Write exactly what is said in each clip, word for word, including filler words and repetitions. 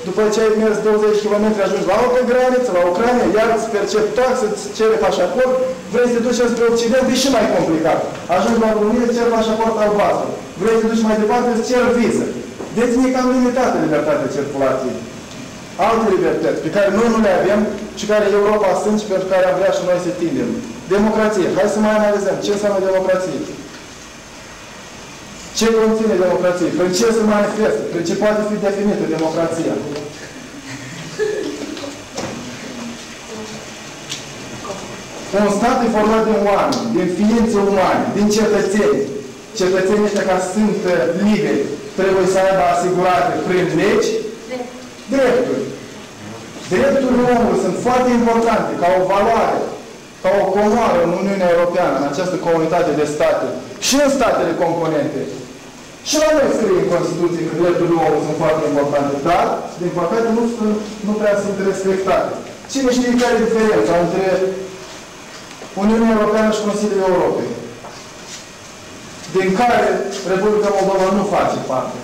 după ce ai mers douăzeci de kilometri, ajungi la altă graniță, la Ucraina, iar îți percepi taxe, îți cere pașaport, vrei să te duci spre Occident, e și mai complicat. Ajungi la România, îți cer pașaport albastru. Vrei să te duci mai departe, îți cer viză. Deci e cam limitată libertatea de circulație. Alte libertăți pe care noi nu le avem și care Europa sunt și pentru care am vrea și noi să tindem. Democrație. Hai să mai analizăm. Ce înseamnă democrație? Ce conține democrație? Prin ce se manifestă? Prin ce poate fi definită democrația? Un stat e format din oameni, din ființe umane, din cetățeni. Cetățenii ăștia, ca să sunt liberi, trebuie să aibă asigurate prin legi drepturi. Drepturile omului sunt foarte importante, ca o valoare, ca o comoară în Uniunea Europeană, în această comunitate de state, și în statele componente. Și la noi scrie în Constituție că drepturile omului sunt foarte importante, dar, din păcate, nu, nu prea sunt respectate. Cine știe care e diferența între Uniunea Europeană și Consiliul Europei, din care Republica Moldova nu face parte?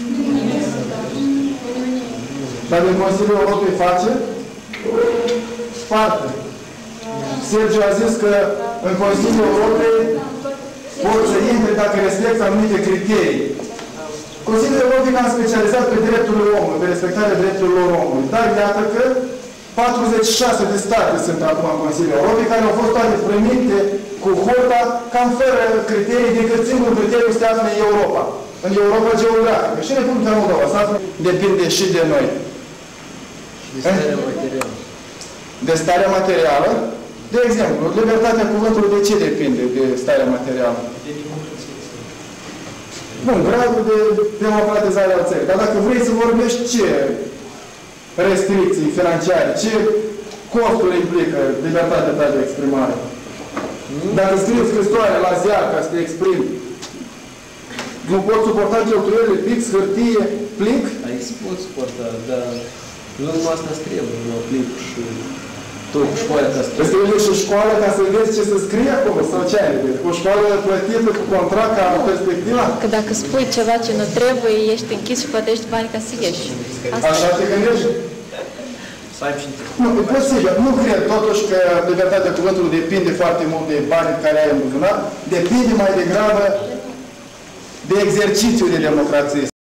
Dar din Consiliul Europei face parte. Sergiu a zis că în Consiliul Europei pot să intre dacă respectă anumite criterii. Consiliul Europei a specializat pe drepturile omului, pe respectarea drepturilor omului. Dar iată că patruzeci și șase de state sunt acum în Consiliul Europei, care au fost toate primite cu hota cam fără criterii, decât singurul criteriu se află în Europa. În Europa geografică. Și Republica Moldova se află, depinde și de noi. De starea materială. De starea materială? De exemplu, libertatea cuvântului de ce depinde de starea materială? De democrație. Bun, gradul de democratizare al țării. Dar dacă vrei să vorbești, ce restricții financiare, ce costuri implică libertatea ta de exprimare? Dacă scriu scrisoare la ziar ca să te exprimi, nu pot suporta cheltuielile, pix, hârtie, plic? Aici pot suporta, dar nu numai asta trebuie, nu plic și tot cu școala ca să trebuie. Trebuie și școală ca să vezi ce se scrie acolo, sau ce ai? Cu școală plătită, cu contract, ca perspectiva? Că dacă spui ceva ce nu trebuie, ești închis și plătești bani ca să ieși. Asta Așa te gândești? să aibă și Nu, e posibil. Nu cred totuși că libertatea cuvântului depinde foarte mult de banii care ai în buzunar, depinde mai degrabă de exercițiul de democrație.